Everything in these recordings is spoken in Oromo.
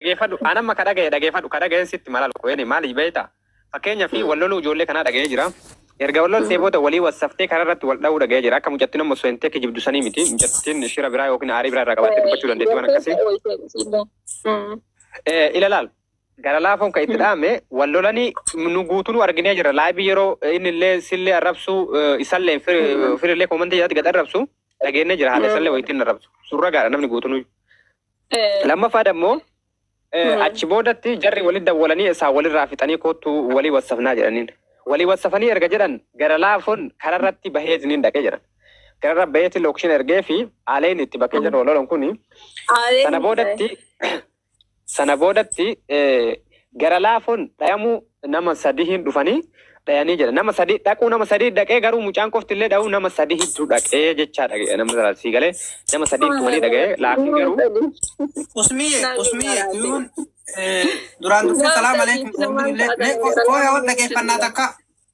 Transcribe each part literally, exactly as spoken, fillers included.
Dhaggeeffadhu anamma ka dhagaye dhaggeeffadhu ka dhagaye sitti malalu koyeni maali beeta fakkeenya fi wallolu ijoollee kana dhagaye jira erga wallol seeboota walii wasaftee kararratti wal dha'uu dhagaye jira akka mucattiin ammoo soentee ki jibdusanii miti mucattiin shira biraa yookiin aarii biraa irraa qabattee dubbachuu dandeetti waan akkasii eh ilalaal gara laafoon ka itti dhaame wallolanii nu guutuu arginee jira laabii yeroo inni illee sillee arrabsu isallee firillee komantii jaati gad arrabsu dhageenne jira haala isallee wayitiin arrabsu surra gaara namni guutuu lammaffaa dammoo achi boodatti jarri walitti dawwalanii isaa walirraa fixanii kootu walii wasafnaa jedhaniin walii wasafanii erga jedhan gara laafoon kararratti bahee isiniin dhaqee jedhan kararra baheetti lookshin ergee fi aaleen itti bakkee jedhu walolan kuni sana boodatti sana boodatti gara laafoon dhayamuu nama sadii hin dhufanii dhayanii jedhan nama sadii dhaquu nama sadii dhaqee garuu mucaan qofti illee dha'uu nama sadii hiddu dhaqee jechaa dhaqee nama saraasii galee nama sadii tumanii dhaqee laafii garuu usmiye usmiye yun duraan dubbee salaam alaykum illee kooya wal dhaggeeffannaa takka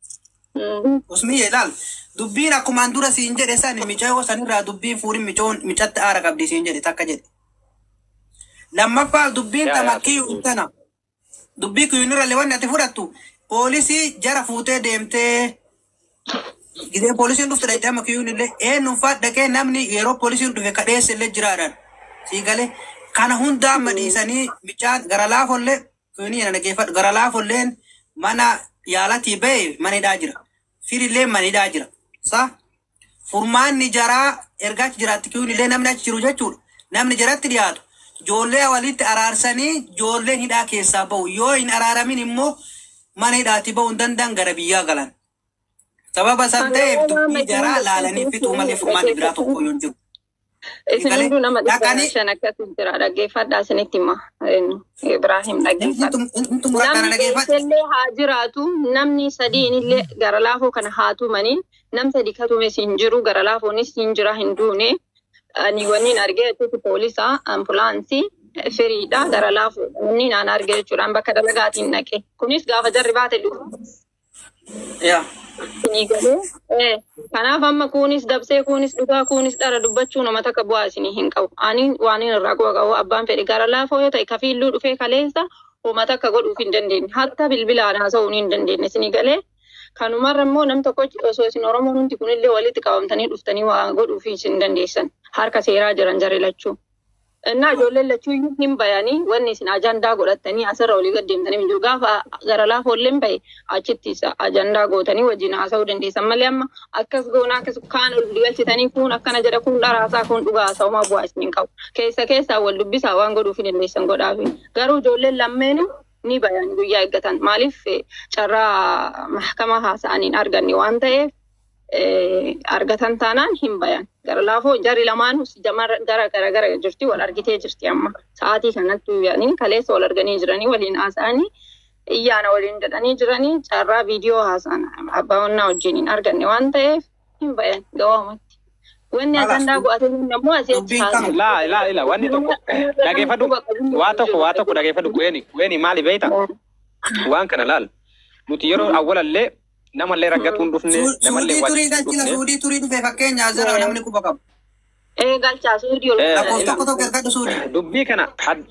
usmiye ilaal dubbiin akkumaan dura siin jedhe san michoo sanirraa dubbiin fuudhin michoon michatti aara qabdi siin jedhe takka jedhe lammaffaa dubbiin tamakkii tana dubbii kuyunirra lewanni ati fudhattu Polisi jara fuutee deemtee gidee poolisiin dhufte dhaqee makiyyuun illee eenyuun fadhaqee namni yeroo poolisiin dhufe kadheesse illee jiraadhaan sii galee kana hundaa madhiisanii bichaan gara laafollee kuyunii yana dhaggeeffadhu gara laafolleen mana yaalatii ba'e manidhaa jira firillee manidhaa jira sa furmaanni jaraa ergaachi jiraatti kuyuun illee namni achi jiru jechuudha namni jaratti dhiyaatu ijoollee walitti araarsanii ijoolleen hidhaa keessaa ba'u yoo hin araaramin immoo mana hidhaati ba'uun danda'an gara biyyaa galan. Sababa san ta'eef dubbii jaraa laalanii fituu malee furmaanni biraa tokko yoo jiru. Isin hunduu nama dhibba shan akkasii jira dhaggeeffadhaa isinitti hima Ibrahim dhaggeeffadha. Namni illee haa jiraatu namni sadiin illee gara laafoo kana haa tumanii nam sadi katume siin jiru gara laafoonis siin jira hin duune ani waniin argee jechuuti poolisaa ambulaansii. Firiidha gara laafoo inni naan argee jechuudhaan bakka dalagaatiin dhaqe kunis gaafa jarri baate dhufu. Yaa. Isinii galee kanaaf amma kunis dabsee kunis dhugaa kunis dhara dubbachuu nama takka bu'aa isinii hin qabu. Ani waan hin irraa quba qabu abbaan fedhe gara laafoo yoo ta'e kafiilluu dhufee kaleessa uummata akka godhuuf hin dandeenye hatta bilbilaan haasa'uu hin dandeenye isinii galee kanumarra immoo nam tokko osoo isin Oromoon hundi kunillee walitti qabamtanii dhuftanii waa godhuuf hin dandeessan harka seeraa jiran jarri lachuu. Naa ijoolleen lachuu hin bayanii wanni isin ajandaa godhattanii asirra olii gad deemtanii hin jiru gaafa gara laafoolleen bahe achitti ajandaa gootanii wajjin haasa'uu dandeessan malee amma akkas goonaa akkas kaan ol galchitanii kun akkana jedha kun dharaasaa kun dhugaa haasa'umaa bu'aa isin hin qabu keessa keessaa wal dubbisaa waan godhuuf hin dandeessan godhaafi garuu ijoolleen lammeenu ni bayan guyyaa eeggatan maaliif carraa mahkama haasa'aniin arganne waan ta'eef argatan taanaan hin bayan gara laafoo jarri lamaanuu jamar gara gara gara jirti wal argitee jirti amma sa'aatii kanatti yaani kaleessa wal arganii jiranii waliin haasa'anii iyyaana waliin jedhanii jiranii carraa viidiyoo haasa'an abbaa wannaa wajjiniin arganne waan ta'eef hin bayan gawaamatti wanni ajandaa go'atee immoo asitti haasa'an laa laa laa wanni tokko dhageeffadhu waa tokko waa tokko dhageeffadhu kuweni kuweni maali beeyta waan kana laal nuti yeroo awwalallee namallee raggatuun dhufne namallee turii galchina suudii turii dhufe fakkeenya azara namni kuba qabu. Eh galchaa suudii ol. Lakkoofsa tokko tokko ergadhu suudii. Dubbii kana had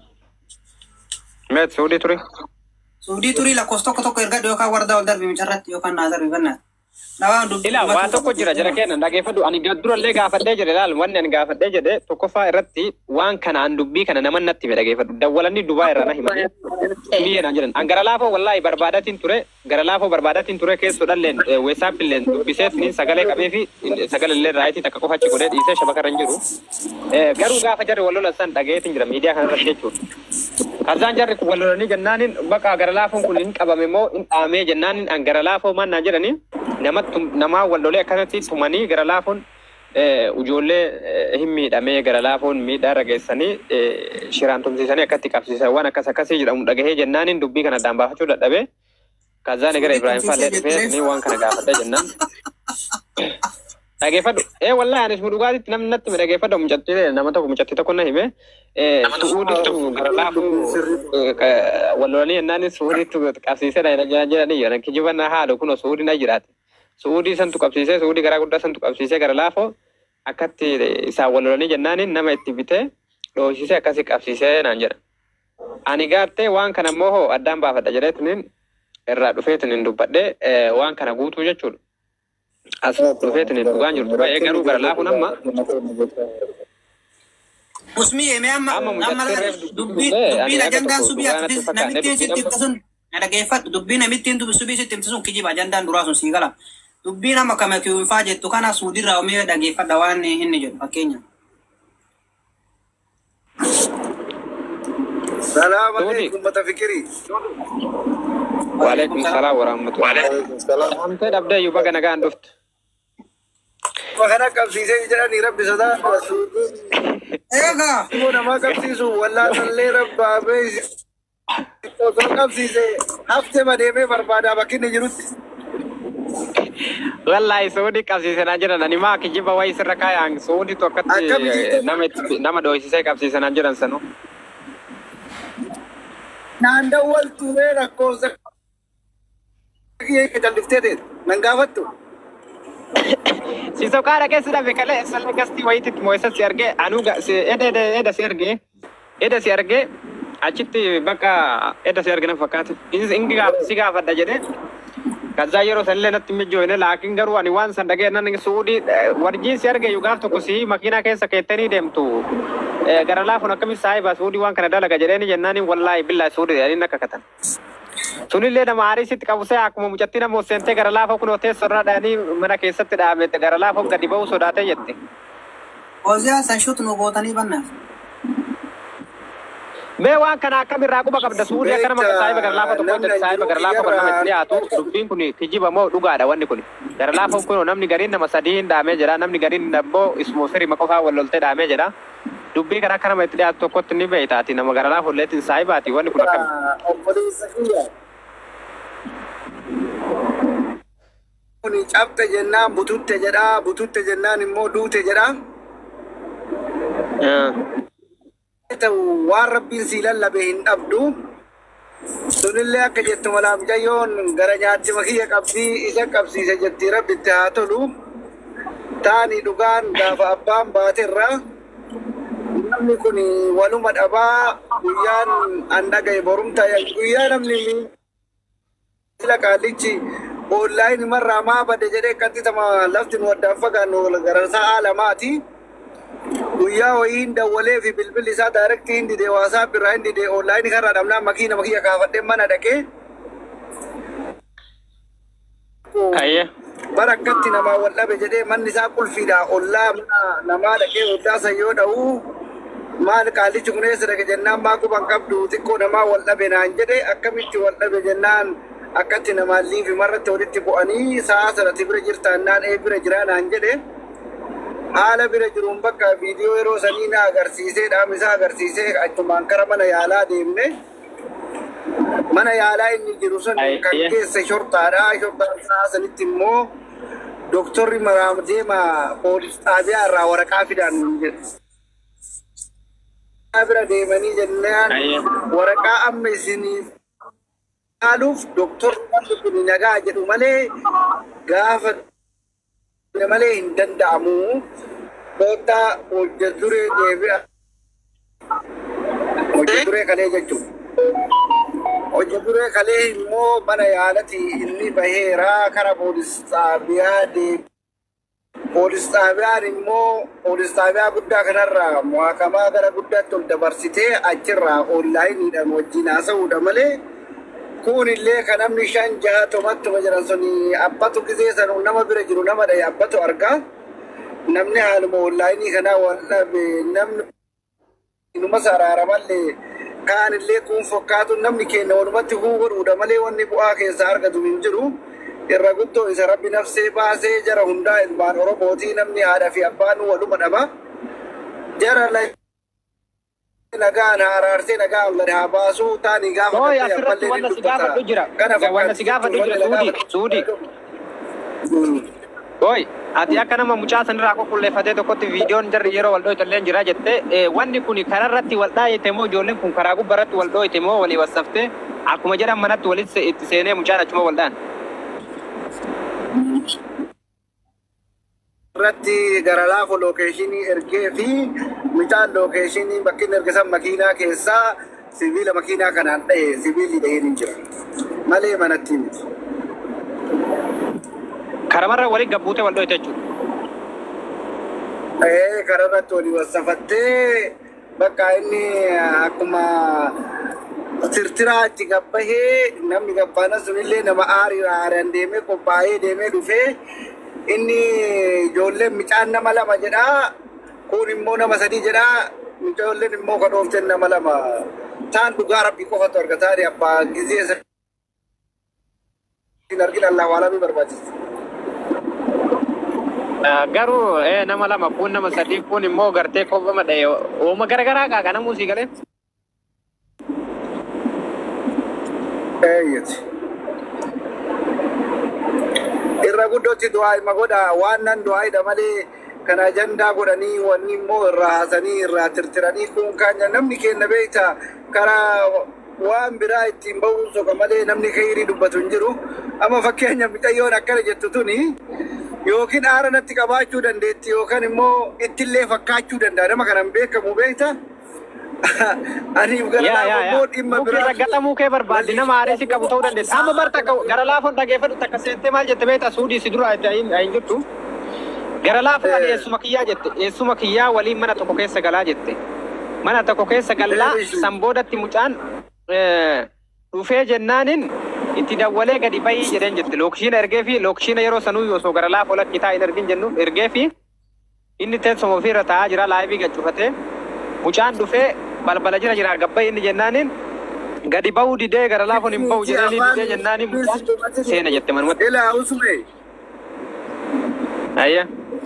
met suudii turii. Suudii turii lakkoofsa tokko tokko ergadhu yookaan wardaa ol darbii micarratti yookaan naasar bifannaa. Ila waa tokko jira jira kenna dhageeffadhu ani durallee gaafadhee jedhe laal wanni ani gaafadhee jedhe tokkoffaa irratti waan kanaan dubbii kana nama natti fedha dhageeffadhu dawwalanii Dubaay irraa na himanii biyya naan jedhan an gara laafoo wallaahi barbaadatiin ture gara laafoo barbaadatiin ture keessodhalleen weessaapilleen dubbiseetni sagalee qabee fi sagalellee raayitii takka qofa achi godhee dhiisee shabakarra hin jiru garuu gaafa jarri wallola san dhageetiin jira miidiyaa kanarratti jechuudha. Kazaan jarri kun wallolanii jennaanin bakka gara laafoon kun hin qabame moo hin dhaamee jennaanin an gara laafoo maan naan jedhanii nama nama wallolee akkanatti tumanii gara laafoon ijoollee hin miidhamee gara laafoon miidhaa irra geessanii shiraan tumsiisanii akkatti qabsiisan waan akkas akkasii jedhamu dhagahee jennaanin dubbii kana addaan baafachuu dadhabee kazaan gara Ibrahim Fallee dhufee ni waan kana gaafadha jennaan. Dhageeffadhu ee wallahi anis dhugaatitti namni natti dhageeffadhu mucattii nama tokko mucattii tokko na hime suudii gara laafoo wallolanii jennaanin suudiitu qabsiisee jedhanii yoo kijiban haadha kun suudii na jiraate. Suudii santu qabsiisee suudii garaa guddaa santu qabsiisee gara laafoo akkatti isaan wallolanii jennaanin nama itti bitee dhoosisee akkasii qabsiisee naan jedha. Ani gartee waan kana immoo addaan baafadha jedheetiniin irraa dhufeetiniin dubbadhe waan kana guutuu jechuudha. As dhufeetiniin dhugaan jirtu baay'ee garuu gara laafuun amma. Usmi eme amma amma dubbi dubbi ajandaan subii ati namitti sitti ibsuun dhaggeeffadhu dubbii namitti dubbi subii sitti ibsuun kijiba ajandaan duraa sun sii gala. Dubbii nama kamatu ulfaa jettu kana suudirraa omee dhaggeeffadha waan inni jedhu fakkeenya. Salam alaikum matafikiri. Waalaikum salam warahmatullahi wabarakatuh. Amte dabda yuba kana gaan duft. Makana qabsiisee jedhanii rabbi sodaa Eega immoo nama qabsiisu wallaatallee rabbaabee osoo qabsiisee haftee madeemee barbaadaa bakki inni jirutti. Wallahi soodi qabsiisanaa jiran ani maa kijiba wayii sirra kaayaan soodi tokkotti nama nama dooysisee qabsiisanaa jiran sanuu. Nanda wal turee rakkoonsa kiyee jalliftee ta'e nan gaafattu. Si sokaara keessa dhabe kale salle gasti wayititti moo'isa si argee anuu eda eda eda si argee eda si argee achitti bakka eda si argina fakkaate inni gaaf si gaafadha jedhee kaza yeroo salle natti mijjoone laakiin garuu ani waan san dhagee nan suudi warjii si argee yu gaaf tokko si makiinaa keessa keettanii deemtu gara laafuun akkamitti saahiba suudi waan kana dalaga jedheeni jennaani wallahi billahi suudi ani nakka katan. Sunillee nama haariisitti qabusee akkuma mucattii nama seentee gara laafa kun oteessa irraa dhaanii mana keessatti dhaabette gara laafa gadi ba'uu sodaatee jette. Oziyaa san shuutu nu gootanii bannaaf. Mee waan kana akkamirraa quba qabda suudii akka nama saahiba gara laafa tokkotti saahiba gara laafa kun nama itti dhiyaatu dubbiin kun kijiba moo dhugaadha wanni kun. Gara laafa kun namni gariin nama sadii hin dhaamee jira namni gariin immoo ismoo firima qofaa wal loltee dhaamee jira. Dubbii kana akka nama itti dhiyaatu tokkotti ni beeytaati nama gara laafa ulleetiin saahibaati wanni kun akkami. Kuni cabte jennaan bututte jedhaa bututte jennaan immoo duute jedhaa. Waan rabbiin sii lallabe hin dhabdu. Sunillee akka jettu malaaf jayyoon gara nyaatti makiyya qabdii isa qabsiise jettii rabbitti haa tolu. Taani dhugaan gaafa abbaan baaterraa. Namni kun waluma dhabaa guyyaan an dhagaye borumta guyyaa namni sila qaalichi online marraa maa bade jedhee akkatti tama lafti nu addaan fagaannu gara sa'a lamaati. Guyyaa wayiin dawwalee fi bilbilli isaa daayirektii hin didee waasaap irraa hin didee online kanarraa dhabnaan makiina makiyya kaafadhee mana dhaqee. Bara akkatti namaa wal dhabe jedhee manni isaa qulfiidha ollaa namaa dhaqee ollaa sayyoo dha'uu. Maal qaalichi kun eessa dhaqe jennaan maa quban qabdu xiqqoo namaa wal dhabe naan jedhe akkamitti wal dhabe jennaan akkatti namaa liifi marratti walitti bu'anii sa'a sanatti bira jirtaan naan ee bira jiraa naan jedhe haala bira jiruun bakka viidiyoo yeroo sanii na agarsiisee dhaamisaa agarsiisee achumaan kara mana yaalaa deemne mana yaalaa inni jiru sun kan keessa shortaadha shortaan sa'a sanitti immoo doktorri maraam deema poolis xaabiyaa irraa waraqaa fidaan jedhe. Bira deemanii jennaan waraqaa amma isiniif haaluuf doktorri kun nagaa jedhu malee gaafa malee hin danda'amu. Boota hojja duree deebi'a. Hojja duree kalee jechuudha. Hojja duree kalee immoo mana yaalati inni baheeraa kara poolis xaabiyaa deebi'a. Poolis xaabiyaan immoo poolis xaabiyaa guddaa kanarraa muhakamaa gara guddaatti ol dabarsitee achirraa onlaayiniidhaan wajjin haasa'uudha malee kun illee kan namni shan jaha tomattuma jiran suni abbatu gisee sanu nama bira jiru nama dhaye abbatu argaa namni haaluma onlaayinii kanaa waan dhabe namni numa saraaramallee kaan illee kun fakkaatu namni keenya walumatti huu godhuudha malee wanni bu'aa keessaa argatu hin jiru. Irra guddoo isa rabbi nafsee baasee jara hundaa ilmaan oromootii namni haadha fi abbaan waluma dhaba. Jara nagaan araarsee nagaan gad haa baasuu taanii gaafa Oy asirratti wanta si gaafadhu jira. Wanta si gaafadhu jira suudi suudi. Oy ati akka nama mucaa sanirraa qulqulleeffatee tokkotti viidiyoon jarri yeroo wal dhooyte jira jettee wanni kun kararratti wal dhaayete moo ijoolleen kun karaa gubbarratti wal dhooyte moo walii wasaftee akkuma jedhan manatti walitti itti seenee mucaan achuma wal dhaan. Irratti gara laafa lookeeshinii ergee fi mucaan lookeeshinii bakki ergisan makiinaa keessaa sibiila makiinaa kanaan dhahe sibiilli dhahee hin jira malee manatti miti. Karamarra waliin gabbuutee wal dho'ite jechuudha. Eh kararratti walii wasafattee bakka inni akkuma tirtiraa itti gabbahee namni gabbaana sunillee nama aarii aaraan deemee qophaa'ee deemee dhufee inni ijoolleen micaan nama lama jedhaa kun immoo nama sadii jedhaa ijoolleen immoo kan oofteen nama lama taan dhugaa rabbii qofatu argataa abbaa gizee hin argina Allah waalamii barbaachisa. Garuu nama lama kun nama sadii kun immoo gartee kophama dhahe ooma garagaraa qaaqa namuu sii galee. Eeyyati. Irra guddootti du'aa ima godha waan nan du'aayidha malee kana ajandaa godhanii wanni immoo irraa haasanii irraa tirtiranii kun kaanya namni kenna beekta karaa waan biraa ittiin ba'uun soqa malee namni khayrii dubbatu hin jiru. Amma fakkeenya mucayyoon akkana jettu tuni yookiin aara natti qabaachuu dandeetti yookaan immoo ittillee fakkaachuu danda'a nama kanan beekamu beekta. Ani gara laafoo dhimma biraa gatamuu kee barbaaddi nama aareesi qabu ta'uu dandeessa. Amma barta gara laafoon dhageeffadhu takka seentee maal jette beekta suudii si dura hin jirtu. Gara laafoo ani eessuma kiyyaa jette eessuma kiyyaa waliin mana tokko keessa galaa jette. Mana tokko keessa galaa san boodatti mucaan dhufee jennaanin itti dawwalee gadi bayii jedheen jette. Lookshiina ergee fi lookshiina yeroo sanuu osoo gara laafoo lakkitaa hin argin jennuuf ergee fi inni teessuma ofiirra taa'aa jira laayivii gachuufatee mucaan dhufee balbala jira jira gabbayii inni jennaanin gadi ba'uu didee gara laafoon hin ba'u jedhanii didee jennaanin mucaan seena jette manumatti. Ilaa usume. Ayya.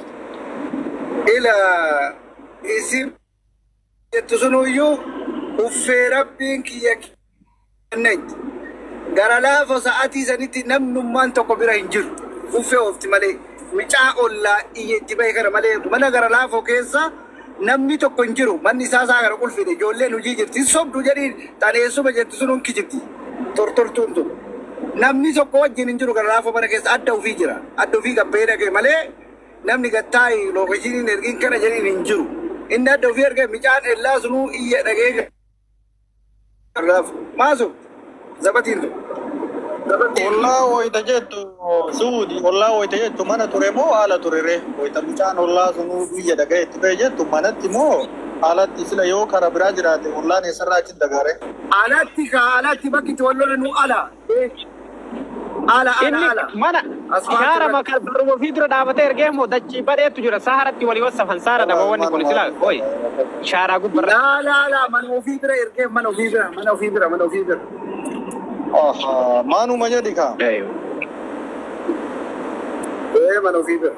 Ilaa isin jettu sunuyyuu uffee rabbiin kiyya kennetti. Gara laafoo sa'aatii sanitti namnummaan tokko bira hin jiru. Uffee oofti malee micaa ollaa iyyeetti bahe kana malee mana gara laafoo keessa namni tokko hin jiru. Manni isaa isaa gara qulfide ijoolleen hojii jirti. Sobdu jedhiin taneessuma jettu sun hunki jirti. Tortortuun tun. Namni tokko wajjin hin jiru gara laafoo mana keessa adda ofii jira. Adda ofii gabbee dhagee malee namni gattaayi lookashiiniin ergiin kana jedhiin hin jiru. Inni adda ofii ergee micaan ellaa sunuu iyya dhagee maasu zabatiin tun. Ollaa wayita jettu suudi ollaa wayita jettu mana ture moo haala turere wayita mucaan ollaa sunuu biyya dhagayetti ba'e jettu manatti moo haalatti sila yoo kara biraa jiraate ollaan eessarraa achi dagare. Alatti ka alatti bakki itti wallola nu ala. Ala ala ala. Mana shaara makal baruma ofii dura dhaabatee ergee moo dachii badheetu jira saaratti walii wasafan saara dhabaawwanni kun sila oyi shaaraa gubbarra. Laa laa laa mana ofii bira ergee mana ofii bira mana ofii bira mana ofii bira. Aha, manu menjadi kah? Ayo. Eh, mana ofii bira.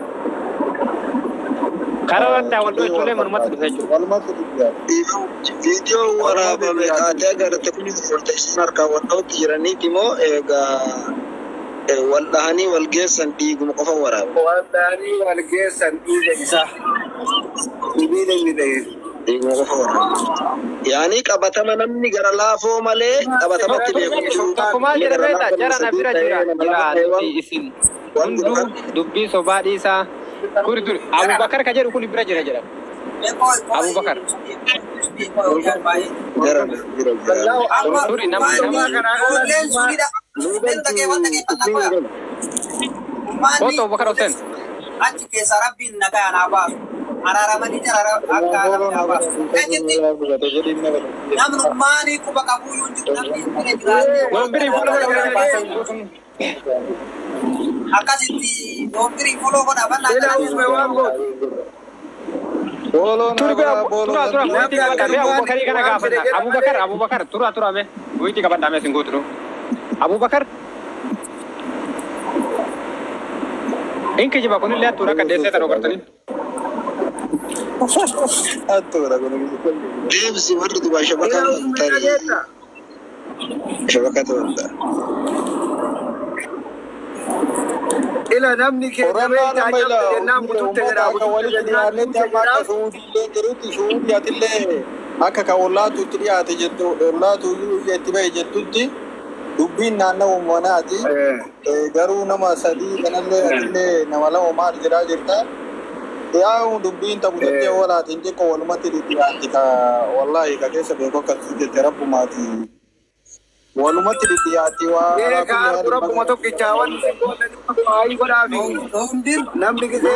Karaa wanta wantoota ijoollee manumatti dhufe jechuudha. Walumatti dhufe. Viidiyoo waraabame aadaa agartee kunis waltajjiin harkaa waldhaatti jiraniiti moo egaa wal dhahanii wal geessan dhiiguma qofa waraaba. Wal dhahanii wal geessan dhiiga isaa. Dhiiga inni dhahee. Dhiiguma qofa waraaba. Yaani qabatama namni gara laafoo malee qabatamatti beeku. Akkuma jedhameeta jara na bira jira jira isin hunduu dubbii sobaa dhiisaa. Kuri turi Abubakar ka jedhu kun bira jira jira. Abubakar. Jara jira jira. Turi nama nama kana. Foto Abubakar Hussein. Achi keessa rabbiin nagaa naa baasu. Araaramanii jara akka naa baasu. Namni quba qabuyyuu hin jiru namni bira jiraatee. Nombiri fuula akkasitti nombiri foloo godha bal'aa Ilaa uumee waan gootu. Turi bira tura tura muitii qabadhame Abubakarii kana gaafata. Abubakar Abubakar tura tura me muitii qabadhame sin gootu. Abubakar. Inki jiba kunillee attuura kaddeessee tanoo gartanii. Attuura kun. Deemsi warri dubaa shabakaa tarii. Shabakaa ta'udha. Ila namni keenya beektaa jirtu jennaan butuutte jedhaa butuutte jennaan suudiillee jirutti suudiyaatillee akka ka ollaatuutti dhiyaate jettu ollaatu itti bahe jettutti dubbiin naannoo uumanaati garuu nama sadii kanallee atillee nama lama maal jedhaa jirta Yaa dubbiin taphatee walaatiin xiqqoo walumatti dhidhiyaatti ka wallahi ka keessa beekoo kan sujjete rabbumaati. Walumatti dhidhiyaatti waa. Yee kaa rabbuma tokkichaa waan waa'ee godhaafi namni gisee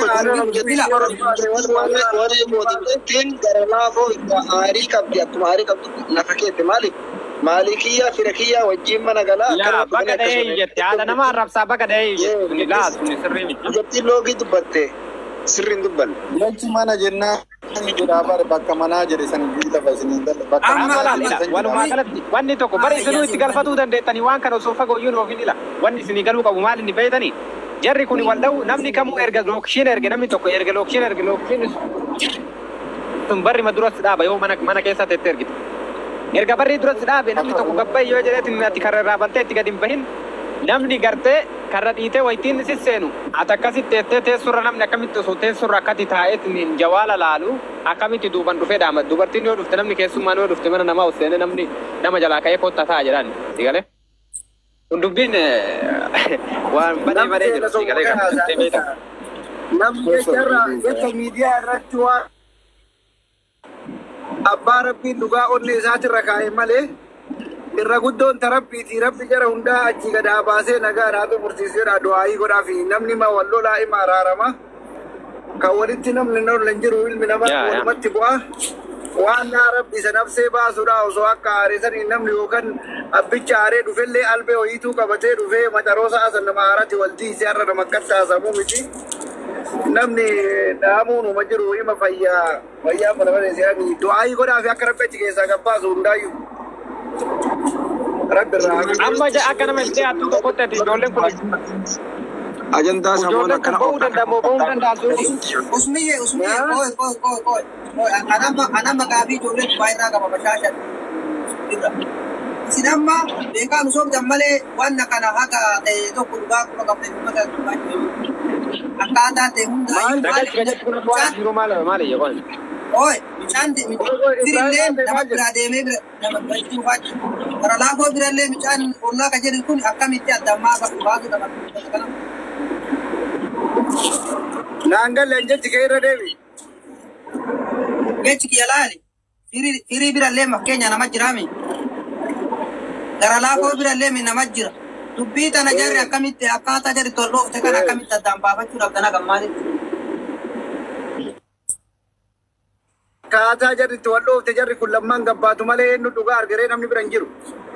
warri mootiin gara laafoo aarii qabdi akkuma aarii qabdi lafa keesse maali? Maalikiyyaa firakiyyaa wajjin mana galaa. Yaa bakka dhahee jetti haadha nama arrabsaa bakka dhahee jetti laa suni sirrii miti. Jettiin loogii dubbatte sirriin dubbanne. Jechi mana jennaan jedhaa bare bakka manaa jedhe san lafa isinii dala bakka manaa. Walumaa galatti wanni tokko bara isinuu itti galfatuu dandeettanii waan kana osoo fagoo iyyuu ofiin ila wanni isinii galuu qabu maal inni beeytanii jarri kun wal dha'u namni kamuu erga lookshiin erge namni tokko erga lookshiin erge lookshiin sun barri ma duras dhaaba yoo mana mana keessa teettee ergite. Erga barri duras dhaabe namni tokko gabbayyi yoo jedheetiin ati karra irraa baltee itti gadi hin bahin namni gartee karra dhiitee waytiin sisseenu ati akkasitti teettee teessurra namni akkamitti osoo teessurra akkati taa'eetiin jawaala laalu akkamitti duuban dhufee dhaama dubartiin yoo dhufte namni keessummaan yoo dhufte mana namaa usseene namni nama jalaa ka'ee kottaa ta'a jedhaan sigalee. Kun dubbiin waan badee badee jiru sigalee kan namni jecharra jecha miidiyaa irratti waan abbaa rabbiin dhugaa onnee isaatirra kaa'e malee irra guddoon tarabbiiti rabbi jara hundaa achi gadaa baasee nagaa naatu mursiiseedha du'aayii godhaa fi namni ma wal lolaa ima araarama kan walitti namni nolla hin jiru ilmi nama walumatti bu'a waan naa rabbi isa nafsee baasuudha osoo akka aareesanii namni yookaan abbicha aaree dhufellee albee ho'iituu qabatee dhufee maxaroosa asan nama haarati waltiisee har'a nama akkataasamuu miti. Namni dhaamuun uma jiru ima fayyaa fayyaa mana mana isaanii du'aayii godhaa fi akka rabbi achi keessaa gabbaasu hundaayyuu. Rabbi irraa amma akka nama itti hattuu tokkotti ati ijoolleen kun ajandaa samuun akkana ba'uu danda'a moo ba'uu danda'a suuti. Usmiyyee usmiyyee koi koi koi koi anama anama gaabii ijoolleen baay'inaa qaba bashaashan. Isin amma beekaan soomtan malee waan kana haga ta'e tokko dhugaa kuma qabne uummata baay'ee akkaataa ta'e hundaa Oi, michaan firillee nama biraa deemee nama bashuu faati. Kara laafoo birallee michaan ollaa ka jedhu kun akkamitti addammaa bakka baasuu qaba. naangalee jechi kee irra deebi. Jechi kiyya laali. Firii birallee fakkeenya nama jiraami. Kara laafoo birallee nama jira. Dubbii tana jarri akkamitti akkaataa jarri tolloofte kan akkamitti addaan baafachuudhaaf tana gammaatitti. Akkaataa jarri itti wal dhoofte jarri kun lammaan gabbaatu malee eenyu dhugaa argaree namni bira hin jiru.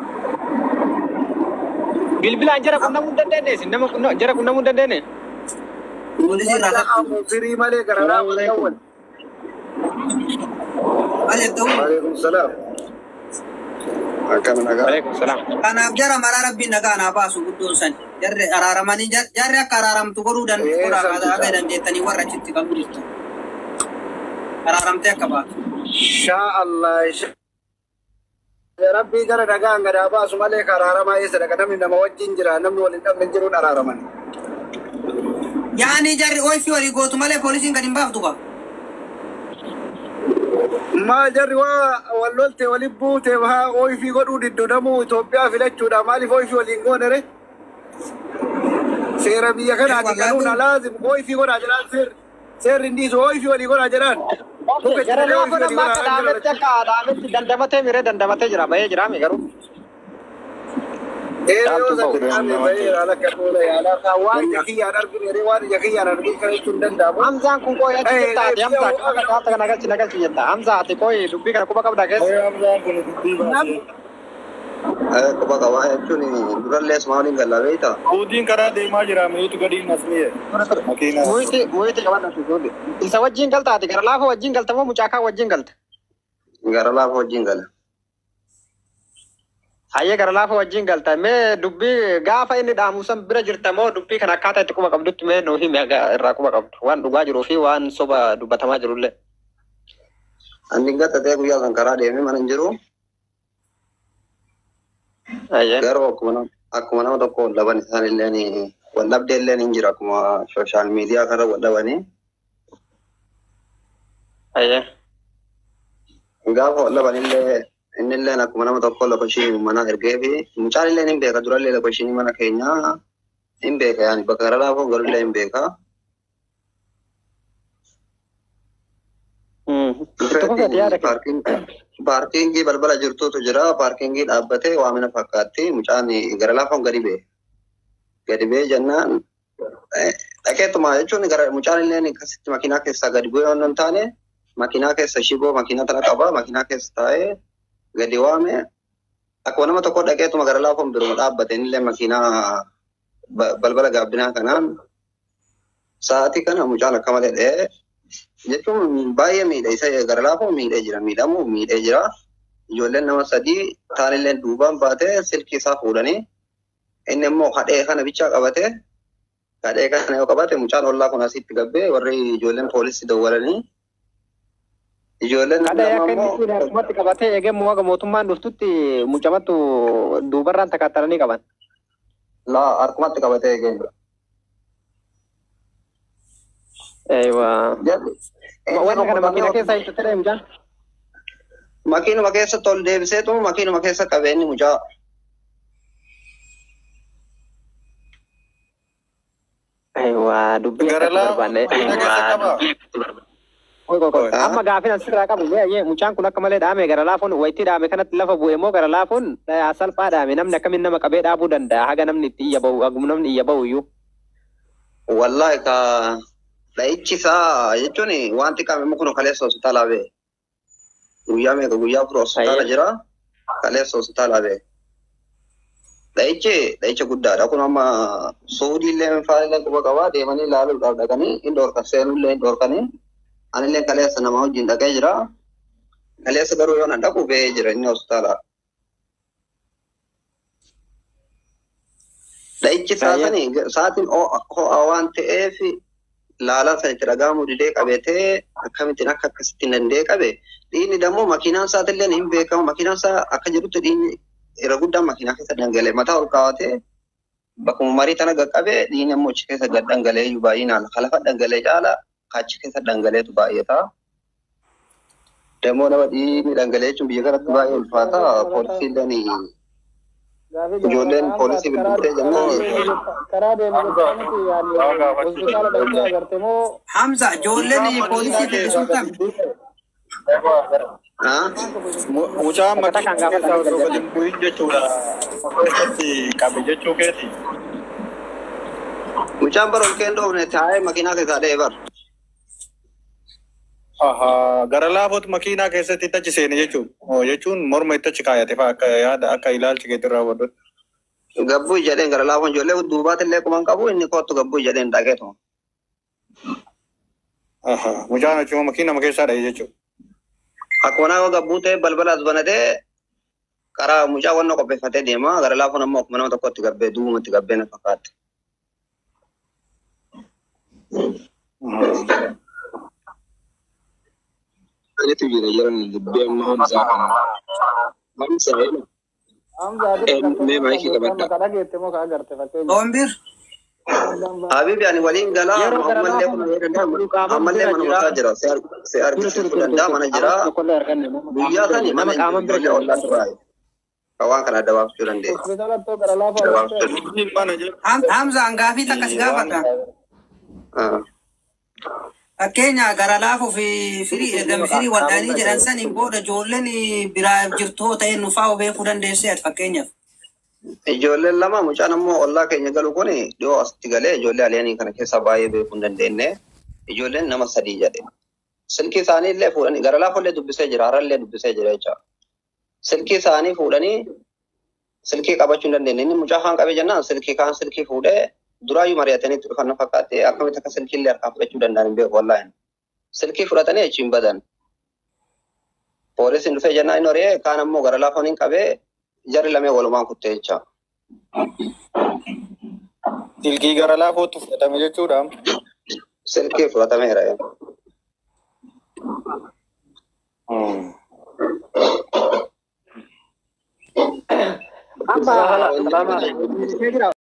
Bilbilaan jara qunnamuu hin dandeenye nama jara qunnamuu hin dandeenye. Firii malee gararaa wal dhawwan. Waalaikum salaam. akkana nagaa. Waalaikum salaam. Kanaaf jara maraa rabbiin nagaa naa baasu guddoon san. Jarri araaramanii jarri akka araaramtu godhuu dandeettanii warra achitti qabuu jirtu. Araaramtee akka baatu. Shaa Allah. Rabbii gara nagaan gadaa baasu malee araaramaa eessa dhaqa namni nama wajjin jira namni waliin dhabne jiruun araaraman. Yaani jarri oifii walii gootu malee poolisiin gadi hin baaftu qaba. Maal jarri waa wal lolte waliin buute waa oifii godhuu diddu namuu Itoophiyaa filachuudha maaliif oifii waliin goonere? Seera biyya kanaati kanuun alaazim oifii godhaa jedhaan seerri. Seerri indiisu oifii walii godhaa jedhaan. Jara laafoo nama akka dhaametti akka dhaametti dandamatee miree dandamatee jira bahee jira mi garuu. Eeyoo sanni dhaame bahee haala kanuudha yaala waan yakiyyaan arginu waan yakiyyaan arginu kan jechuun danda'amu. Hamzaan kun koo yachi jettaati Hamzaa akka kaata kana galchi nagalchi jetta Hamzaa ati koo dubbii kana quba qabda keessa. Hamzaan kun dubbii baasee. Quba qabaa jechuun durallee Ismaa'iliin gallaa beektaa? Uuddiin karaa deemaa jira mi'uutu gadi hin asmi'e. Makiinaa. Muyti muyti qabadha suuti. Isa wajjin galtaati gara laafoo wajjin galta moo mucaakaa wajjin galta? Gara laafoo wajjin gala. Hayyee gara laafoo wajjin galta mee dubbii gaafa inni dhaamu san bira jirta moo dubbii kana akkaataa itti quba qabdutti mee nuu himi irraa quba qabdu waan dhugaa jiruu fi waan soba dubbatamaa jirullee. Ani gattatee guyyaa san karaa deemee mana hin jiru. Garuu akkuma nama tokko wal dhaban isaan illee wal dhabdee illee hin jira akkuma sooshaal miidiyaa kana wal dhabanii. Gaafa wal dhaban illee inni illee akkuma nama tokko lafa ishii mana ergee fi mucaan illee hin beeka durallee lafa ishii mana keenyaa hin beeka yaani bakka gara laafoo garuu illee hin beeka. Dhufeetiin paarkiin paarkingii balbala jirtuutu jira. Paarkingii dhaabbatee waamina fakkaatti. Mucaan gara laafoon gadi ba'e. Gadi ba'e jennaan dhaqeetuma jechuun gara mucaan illee akkasitti makiinaa keessaa gadi bu'ee waan hin taane makiinaa keessa shiboo makiinaa tana qaba. Makiinaa keessa taa'ee gadi waame akkuma nama tokko dhaqeetuma gara laafoon biroo dhaabbate illee makiinaa balbala gaabbinaa kanaan sa'aatii kana mucaan akka malee dha'ee jechuun baay'ee miidha isa gara laafoo miidhee jira miidhamu miidhee jira ijoolleen nama sadii taanillee duubaan baatee silkii isaa fuudhanii inni immoo hadhee kana bichaa qabate hadhee kana yoo qabate mucaan ollaa kun asitti gabbee warri ijoolleen poolisii dawwalanii ijoolleen Kadhaa akka inni akkumatti qabatee eegamu waga mootummaan dhuftutti mucamattu duubarraan takaataranii qaban. laa harkumatti qabatee eegamu. Eewa. Waan kana makiina keessa hin tattare mucaan. Makiinuma keessatti ol deebiseetu makiinuma keessa qabeenyi mucaa. Eewa dubbii akka barbaanne. Amma gaafin asirraa qabu mee mucaan kun akka malee dhaame gara laafuun wayitti dhaame kanatti lafa bu'e moo gara laafuun salphaa dhaame namni akkamiin nama qabee dhaabuu danda'a haga namni itti iyya bahu hagum namni iyya bahu iyyuu. Wallaahi ka dha'ichi isaa jechuun wanti qaame kun kaleessa hospitaala ba'e. Guyyaa meeqa guyyaa fura hospitaala jira kaleessa hospitaala ba'e. Dha'ichi dha'icha guddaadha kun amma suudii illee faayilee quba qabaa deemanii ilaaluudhaaf dhaqanii hin dhoorkan seenullee hin dhoorkanii. Anillee kaleessa nama wajjin dhaqee jira. Kaleessa garuu yoo nan dhaqu ba'ee jira inni hospitaala. Dha'ichi saasanii sa'aatiin ho'aa waan ta'eef laalaa sanitti dhagahamuu didee qabeetee akkamittiin akka akkasitti hin danda'e qabe. Dhiinni dammoo makiinaan isaatillee hin beekamu. Makiinaan isaa akka jirutti dhiinni irra guddaan makiinaa keessa dhangalee mataa ol kaawwatee bakkuma marii tana qaqqabe dhiinni immoo achi keessa gad dhangalee iyyuu baay'inaan lafa dhangalee caala. Achi keessa dhangaleetu baay'ata. Dammoo nama dhiigni dhangalee jechuun biyya kanatti baay'ee ulfaata. Poolisiileen ijoolleen poolisii bilbiltee jennaan. Karaa deemanii hospitaala dhaqee agarte moo Hamza ijoolleen poolisii bilbisu kam? Mucaan makiinaa keessaa osoo gadi hin bu'in jechuudha. Keessatti qabe jechuu keeti. Mucaan bara ol kee hin dhoofne taa'ee makiinaa keessaa dha'ee bara. Gara laafooti makiinaa keessatti itti achi seene jechuun jechuun morma itti achi kaayate fa'aa akka yaada akka ilaalchi keetti raawwatu. Gabbuu jedheen gara laafoon ijoollee duubaatti illee quban qabu inni kootu gabbuu jedheen dhaqeetu. Mucaan achuma makiinama keessaa dha'e jechuudha. Akkuma nama gabbuu ta'e balbala as banatee karaa mucaa wannoo qopheeffatee deema gara laafoon ammoo akkuma nama tokkotti gabbee duubumatti gabbee na fakkaatti. Ini tuh jadi jalan gede mohon sana. Hamsa ini. Hamza memang kita baca. kadhaa geette moo kaa agarte fakkeenya. Doombir Habib yani waliin galaa ammallee ammallee mana murtaa jira. Se argisiisuu danda'a mana jira. Guyyaa sani nama qaaman bira jira ollaan turaayi. Kawaan kana adda baafachuu dandeenya. Hospitaala too gara laafaa Hamza hangaafii takkas gaafadha. Fakkeenya gara laafuu fi firii gama firii wadhaanii jedhan saniin booda ijoolleen biraa jirtoo ta'e nufaa beekuu dandeessee ati fakkeenyaaf. Ijoolleen lama mucaan ammoo ollaa keenya galu kun dhiyoo asitti galee ijoollee aliyaanii kana keessaa baay'ee beekuu hin dandeenye. Ijoolleen nama sadii jedhe. Silkii isaanii illee fuudhanii gara laafollee dubbisee jira harallee dubbisee jira jecha. Silkii isaanii fuudhanii silkii qabachuu hin dandeenye. Inni mucaa kaan qabee jennaan silkii kaan silkii fuudhee duraayyuu mari'atanii dhufan fakkaate akkamitti akka silkii illee harkaan fudhachuu danda'an hin beeku wallaahi. Silkii fudhatanii achiin badan. Poolisiin dhufee jennaan inni horee kaan ammoo gara laafoon hin qabee jarri lamee walumaan kuttee jecha. Silkii gara laafootti fudhatame jechuudha. Silkii fudhatameera. amma